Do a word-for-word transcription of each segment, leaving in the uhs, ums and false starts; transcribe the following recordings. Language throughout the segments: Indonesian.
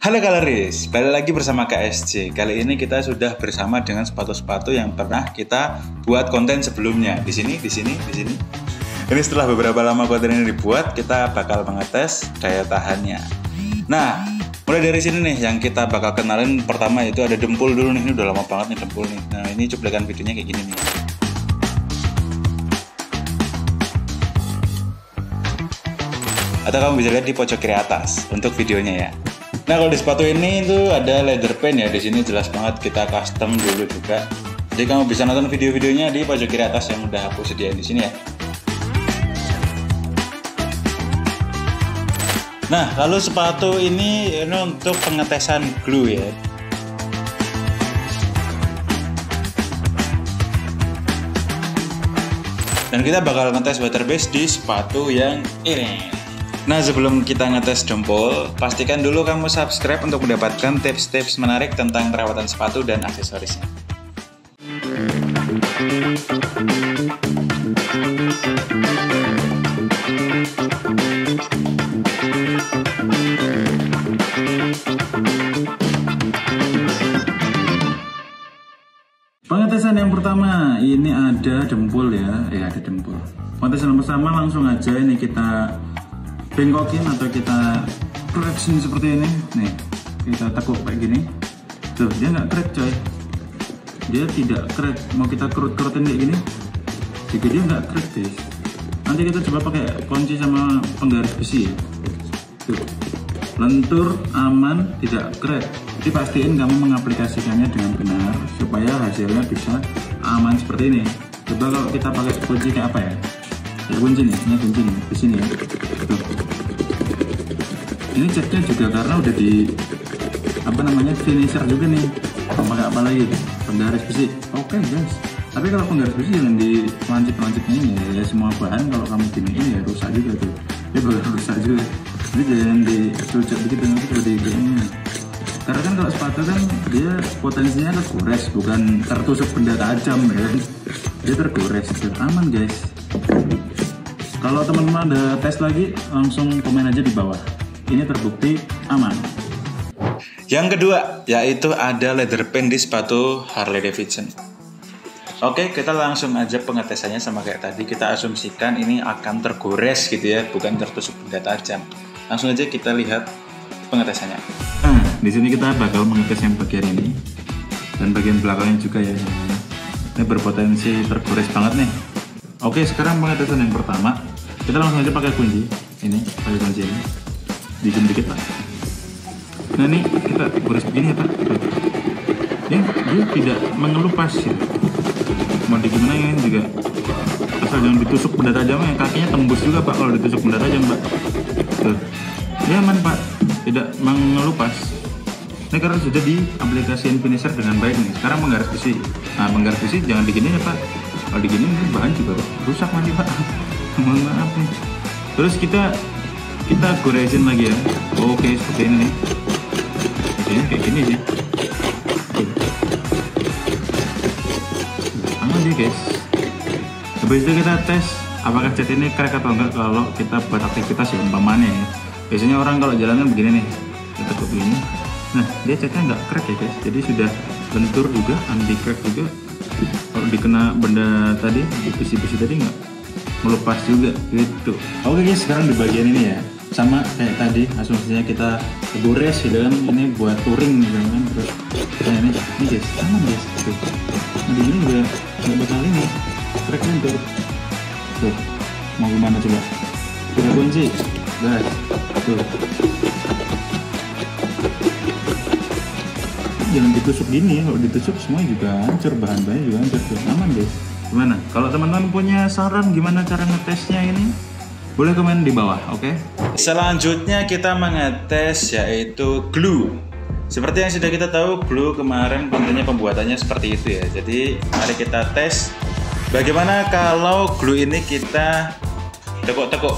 Halo Galeris, balik lagi bersama K S J. Kali ini kita sudah bersama dengan sepatu-sepatu yang pernah kita buat konten sebelumnya. Di sini, di sini, di sini. Ini setelah beberapa lama konten ini dibuat, kita bakal mengetes daya tahannya. Nah, mulai dari sini nih yang kita bakal kenalin pertama itu ada dempul dulu nih. Ini udah lama banget nih dempul nih. Nah, ini cuplikan videonya kayak gini nih. Atau kamu bisa lihat di pojok kiri atas untuk videonya ya. Nah, kalau di sepatu ini itu ada leather pen ya. Di sini jelas banget kita custom dulu juga. Jadi kamu bisa nonton video-videonya di pojok kiri atas yang udah aku sediain di sini ya. Nah, lalu sepatu ini ini untuk pengetesan glue ya. Dan kita bakal ngetes water base di sepatu yang ini. Nah, sebelum kita ngetes dempul, pastikan dulu kamu subscribe untuk mendapatkan tips-tips menarik tentang perawatan sepatu dan aksesorisnya. Pengetesan yang pertama, ini ada dempul ya, ya ada dempul. Pengetesan yang pertama langsung aja ini kita bengkokin atau kita cracksin seperti ini. Nih, kita tekuk kayak gini. Tuh, dia nggak crack coy. Dia tidak crack. Mau kita kerut-kerutin kayak gini, juga dia nggak crack guys. Nanti kita coba pakai kunci sama penggaris besi ya. Tuh, lentur, aman, tidak crack. Jadi pastiin kamu mengaplikasikannya dengan benar supaya hasilnya bisa aman seperti ini. Coba kalau kita pakai kunci kayak apa ya? Ya kunci nih, ini kunci nih, di sini ya. Tuh. Ini catnya juga karena udah di apa namanya finisher juga nih. Mau pakai apa lagi? Penggaris besi. Oke okay, guys. Tapi kalau penggaris besi jangan di lancip-lancipnya ini ya. Ya semua bahan kalau kamu giniin ya rusak juga tuh. Dia bakal rusak juga. Jadi jangan dikerucut begitu nanti kalau di ini. Karena kan kalau sepatu kan dia potensinya tergores, bukan tertusuk benda tajam ya kan. Dia tergores, aman guys. Kalau teman-teman ada tes lagi, langsung komen aja di bawah. Ini terbukti aman. Yang kedua, yaitu ada leather pen di sepatu Harley Davidson. Oke, kita langsung aja pengetesannya sama kayak tadi. Kita asumsikan ini akan tergores gitu ya, bukan tertusuk benda tajam. Langsung aja kita lihat pengetesannya. Nah, di sini kita bakal mengetes yang bagian ini dan bagian belakangnya juga ya. Ini berpotensi tergores banget nih. Oke, sekarang pengetesan yang pertama, kita langsung aja pakai kunci ini, pakai kunci ini, dijum dikit pak. Nah ini kita gores begini ya pak. Ini dia tidak mengelupas ya. Mau digimana ini juga, asal jangan ditusuk benda tajam, yang kakinya tembus juga pak kalau ditusuk benda tajam pak. Tuh, dia aman pak, tidak mengelupas. Ini karena sudah diaplikasikan finisher dengan baik nih. Sekarang penggaris besi. Nah penggaris besi jangan digini ya pak. Kalau digini bahan juga rusak nanti pak. Mohon maaf nih. Terus kita kita goresin lagi ya. Oke seperti ini nih. Ini kayak gini sih. Aman sih guys. Habis itu kita tes apakah cat ini crack atau enggak kalau kita buat aktivitas ya umpamanya ya. Biasanya orang kalau jalan kan begini nih. Kita tekuk begini. Nah dia catnya nggak crack ya guys. Jadi sudah lentur juga, anti crack juga. Kalau dikena benda tadi, di besi-besi tadi nggak melepas juga gitu. Oke guys, sekarang di bagian ini ya, sama kayak tadi asumsinya kita gores gitu kan, ini buat touring gitu kan. Terus nah ini, ini guys, aman guys. Tuh. Nah di sini udah nggak bakal ini, crack lentur. Tuh, mau gimana coba? Kita kunci, guys. Tuh. Jangan ditusuk gini, kalau ditusuk semua juga hancur, bahan-bahannya juga hancur. Aman guys. Gimana? Kalau teman-teman punya saran gimana cara ngetesnya ini, boleh komen di bawah, oke? Okay? Selanjutnya kita mengetes yaitu glue. Seperti yang sudah kita tahu, glue kemarin kontennya pembuatannya seperti itu ya. Jadi mari kita tes bagaimana kalau glue ini kita tekuk-tekuk.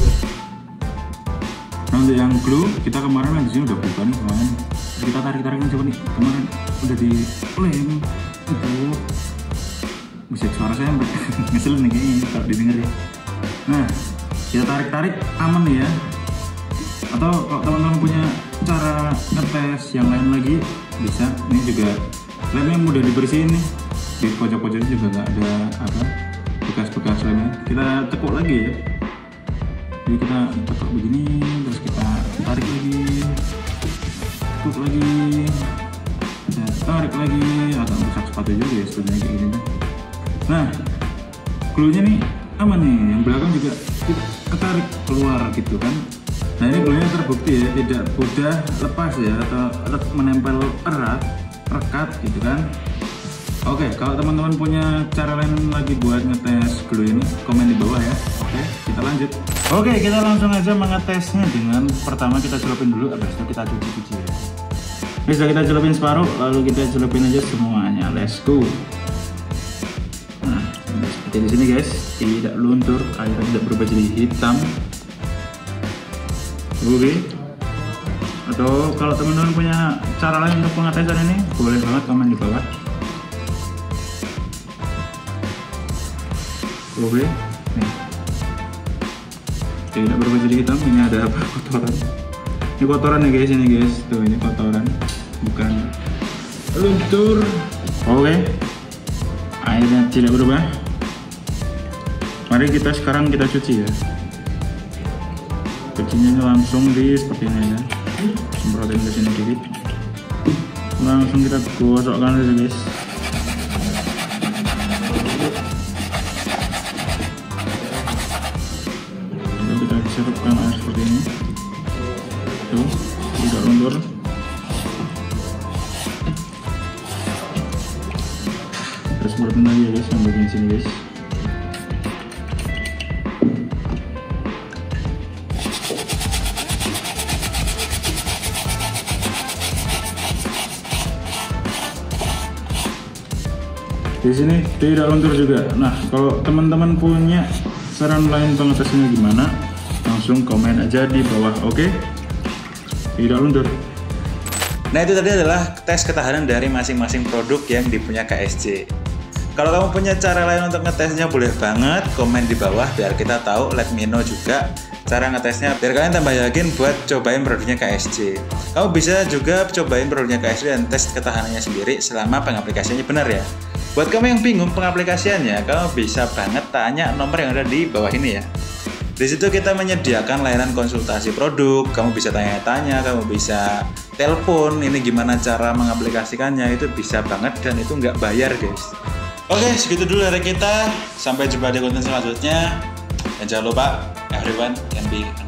Nah, untuk yang glue kita kemarin di sini udah buka nih kemarin. Kita tarik-tarikin coba nih, kemarin udah di lem itu bisa suara saya sampai ngeselin nih kayaknya kalau didengar ya. Nah kita tarik-tarik aman nih ya. Atau kalau teman-teman punya cara ngetes yang lain lagi bisa. Ini juga lemnya mudah dibersihin nih, di pojok-pojoknya juga nggak ada apa bekas-bekas lemnya. Kita tekuk lagi ya, jadi kita tekuk begini, terus kita tarik lagi, tekuk lagi, kita tarik lagi, agak rusak sepatu juga ya sebenarnya kayak gini. Nah, gluenya nih aman nih, yang belakang juga kita ketarik keluar gitu kan. Nah ini gluenya terbukti ya tidak mudah lepas ya, atau menempel erat, rekat gitu kan. Oke, kalau teman-teman punya cara lain lagi buat ngetes glue ini, komen di bawah ya. Oke, kita lanjut. Oke, kita langsung aja mengetesnya dengan pertama kita celupin dulu, habis itu kita cuci-cuci ya. Bisa kita celupin separuh, lalu kita celupin aja semuanya. Let's go. Nah, seperti di sini guys, tidak luntur, airnya tidak berubah jadi hitam. Oke. Atau kalau teman-teman punya cara lain untuk pengetesan ini, boleh banget komen di bawah. Oke, nih tidak berubah jadi hitam. Ini ada apa? Kotoran. Ini kotoran ya guys, ini guys. Tuh ini kotoran, bukan luntur. Oke, airnya tidak berubah. Mari kita sekarang kita cuci ya. Cucinya langsung di seperti ini ya. Semprotin ke sini dikit. Langsung kita gosokkan aja guys. Kita sirupkan air seperti ini. Tuh, tidak luntur. Kita semprotin lagi ya guys, yang bagian sini guys. Di sini tidak luntur juga. Nah, kalau teman-teman punya saran lain pengetesannya gimana, langsung komen aja di bawah. Oke, tidak luntur. Nah, itu tadi adalah tes ketahanan dari masing-masing produk yang dipunya K S C. Kalau kamu punya cara lain untuk ngetesnya, boleh banget komen di bawah biar kita tahu. Let me know juga cara ngetesnya biar kalian tambah yakin buat cobain produknya K S C. Kamu bisa juga cobain produknya K S C dan tes ketahanannya sendiri selama pengaplikasiannya benar ya. Buat kamu yang bingung pengaplikasiannya, kamu bisa banget tanya nomor yang ada di bawah ini ya. Di situ kita menyediakan layanan konsultasi produk. Kamu bisa tanya-tanya, kamu bisa telepon. Ini gimana cara mengaplikasikannya, itu bisa banget dan itu nggak bayar guys. Oke, segitu dulu dari kita. Sampai jumpa di konten selanjutnya. Dan jangan lupa, everyone can be